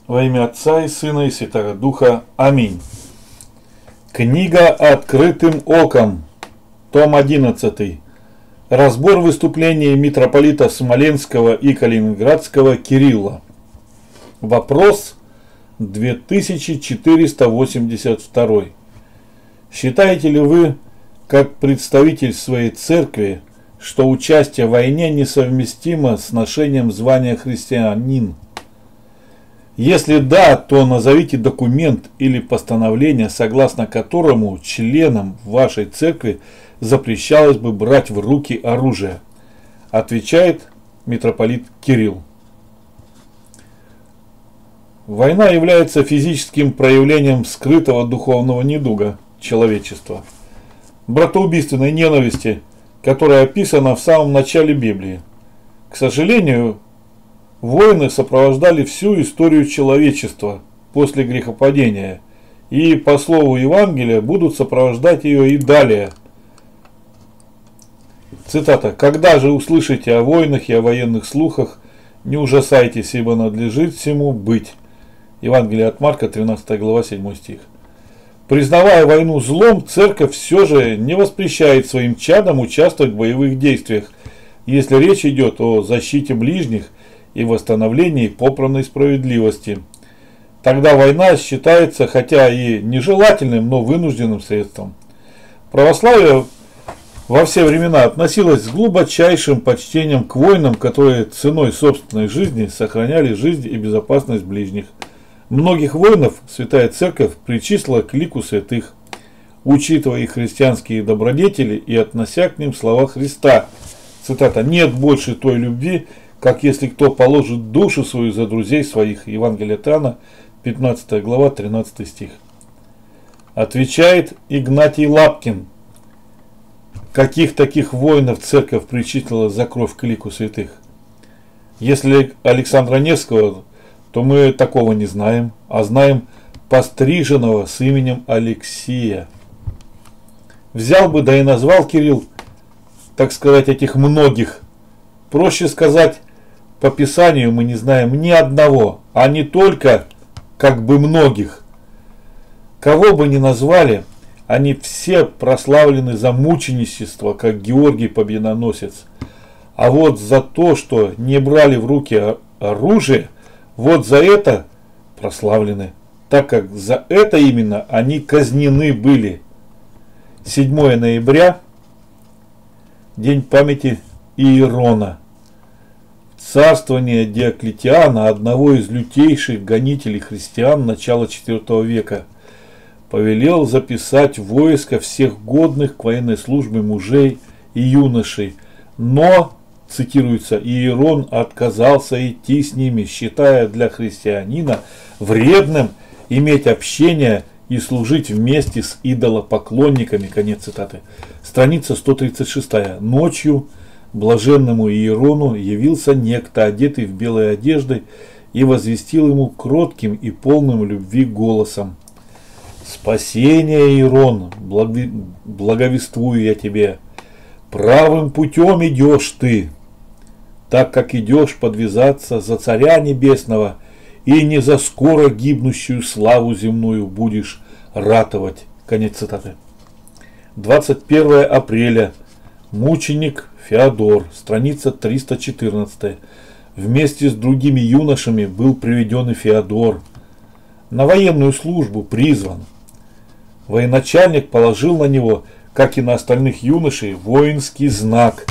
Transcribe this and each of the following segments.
Во имя Отца и Сына и Святого Духа. Аминь. Книга «Открытым оком», том 11. Разбор выступлений митрополита Смоленского и Калининградского Кирилла. Вопрос 2482. Считаете ли вы, как представитель своей церкви, что участие в войне несовместимо с ношением звания христианин? Если да, то назовите документ или постановление, согласно которому членам вашей церкви запрещалось бы брать в руки оружие. Отвечает митрополит Кирилл. Война является физическим проявлением скрытого духовного недуга человечества, братоубийственной ненависти, которая описана в самом начале Библии. К сожалению, войны сопровождали всю историю человечества после грехопадения и, по слову Евангелия, будут сопровождать ее и далее. Цитата. «Когда же услышите о войнах и о военных слухах, не ужасайтесь, ибо надлежит всему быть». Евангелие от Марка, 13 глава, 7 стих. Признавая войну злом, церковь все же не воспрещает своим чадам участвовать в боевых действиях, если речь идет о защите ближних и восстановлении попранной справедливости. Тогда война считается, хотя и нежелательным, но вынужденным средством. Православие во все времена относилось с глубочайшим почтением к воинам, которые ценой собственной жизни сохраняли жизнь и безопасность ближних. Многих воинов Святая Церковь причислила к лику святых, учитывая их христианские добродетели и относя к ним слова Христа. Цитата. «Нет больше той любви, как если кто положит душу свою за друзей своих». Евангелие от Иоанна, 15 глава, 13 стих. Отвечает Игнатий Лапкин. Каких таких воинов церковь причислила за кровь к лику святых? Если Александра Невского, то мы такого не знаем, а знаем постриженного с именем Алексия. Взял бы, да и назвал Кирилл, так сказать, этих многих. Проще сказать, по Писанию мы не знаем ни одного, а не только как бы многих. Кого бы ни назвали, они все прославлены за мученичество, как Георгий Победоносец. А вот за то, что не брали в руки оружие, вот за это прославлены, так как за это именно они казнены были. 7 ноября, день памяти Иерона. Царствование Диоклетиана, одного из лютейших гонителей христиан начала IV века, повелел записать в войско всех годных к военной службе мужей и юношей, но, цитируется, Иерон отказался идти с ними, считая для христианина вредным иметь общение и служить вместе с идолопоклонниками. Конец цитаты. Страница 136. Ночью блаженному Иерону явился некто, одетый в белые одежды, и возвестил ему кротким и полным любви голосом: «Спасение, Иерон, благовествую я тебе, правым путем идешь ты, так как идешь подвязаться за Царя Небесного, и не за скоро гибнущую славу земную будешь ратовать». Конец цитаты. 21 апреля. Мученик Феодор, страница 314. Вместе с другими юношами был приведен и Феодор. На военную службу призван. Военачальник положил на него, как и на остальных юношей, воинский знак,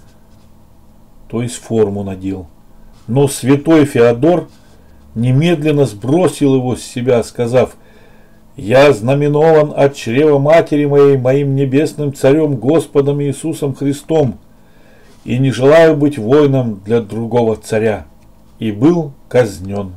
то есть форму надел. Но святой Феодор немедленно сбросил его с себя, сказав: «Я знаменован от чрева матери моей, моим небесным царем Господом Иисусом Христом, и не желаю быть воином для другого царя», и был казнен.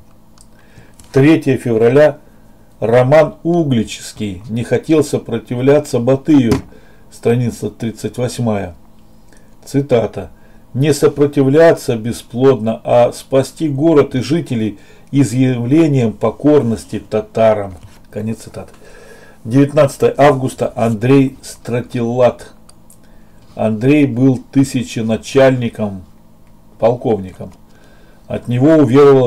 3 февраля. Роман Угличский не хотел сопротивляться Батыю, страница 38. Цитата. «Не сопротивляться бесплодно, а спасти город и жителей изъявлением покорности татарам». Конец цитаты. 19 августа. Андрей Стратилат. Андрей был тысяченачальником, полковником. От него уверовало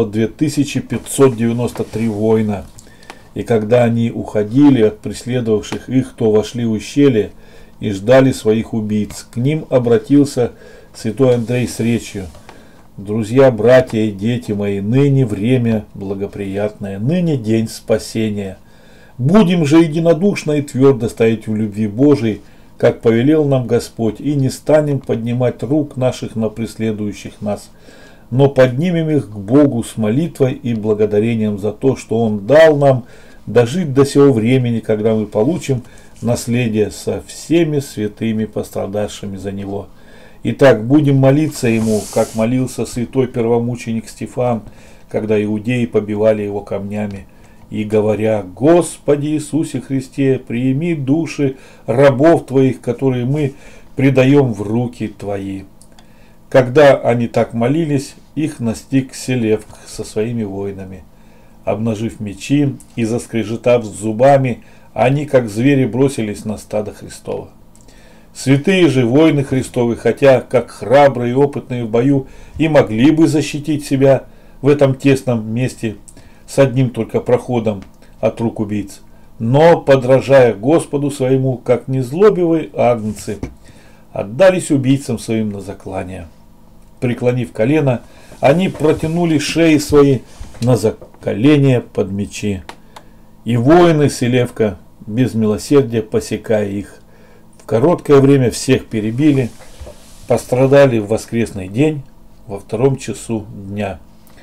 2593 воина. И когда они уходили от преследовавших их, то вошли в ущелье и ждали своих убийц. К ним обратился святой Андрей с речью: «Друзья, братья и дети мои, ныне время благоприятное, ныне день спасения. Будем же единодушно и твердо стоять в любви Божией, как повелел нам Господь, и не станем поднимать рук наших на преследующих нас, но поднимем их к Богу с молитвой и благодарением за то, что Он дал нам дожить до сего времени, когда мы получим наследие со всеми святыми, пострадавшими за Него. Итак, будем молиться Ему, как молился святой первомученик Стефан, когда иудеи побивали его камнями, и говоря: Господи Иисусе Христе, прими души рабов Твоих, которые мы предаем в руки Твои». Когда они так молились, их настиг Селевк со своими воинами. Обнажив мечи и заскрежетав зубами, они, как звери, бросились на стадо Христово. Святые же воины Христовы, хотя как храбрые и опытные в бою, и могли бы защитить себя в этом тесном месте с одним только проходом от рук убийц, но, подражая Господу своему, как незлобивые агнцы, отдались убийцам своим на заклание. Преклонив колено, они протянули шеи свои на заколение под мечи. И воины Селевка, без милосердия посекая их, в короткое время всех перебили, пострадали в воскресный день во 2 часу дня.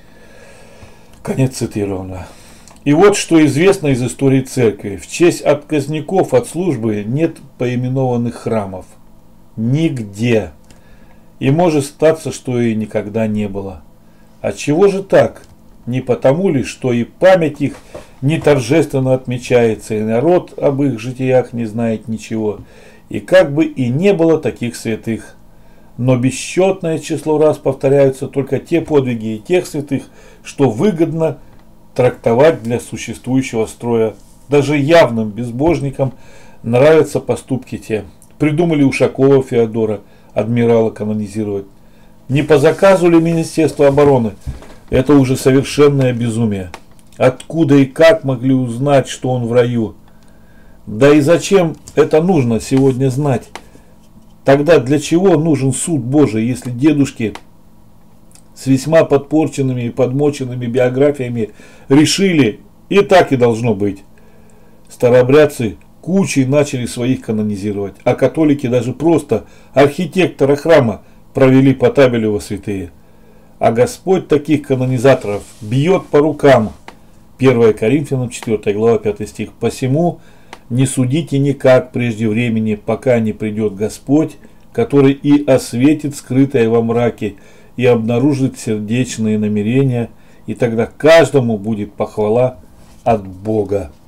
Конец цитирования. И вот что известно из истории церкви. В честь отказников от службы нет поименованных храмов. Нигде. И может статься, что и никогда не было. Отчего же так? Не потому ли, что и память их не торжественно отмечается, и народ об их житиях не знает ничего, и как бы и не было таких святых. Но бесчетное число раз повторяются только те подвиги и тех святых, что выгодно трактовать для существующего строя. Даже явным безбожникам нравятся поступки те. Придумали Ушакова Феодора, адмирала, канонизировать. Не по заказу ли Министерства обороны? Это уже совершенное безумие. Откуда и как могли узнать, что он в раю? Да и зачем это нужно сегодня знать? Тогда для чего нужен суд Божий, если дедушки с весьма подпорченными и подмоченными биографиями решили, и так и должно быть? Старообрядцы кучей начали своих канонизировать, а католики даже просто архитектора храма провели по табелю во святые. А Господь таких канонизаторов бьет по рукам. 1 Коринфянам 4 глава 5 стих. «Посему не судите никак прежде времени, пока не придет Господь, который и осветит скрытое во мраке, и обнаружит сердечные намерения, и тогда каждому будет похвала от Бога».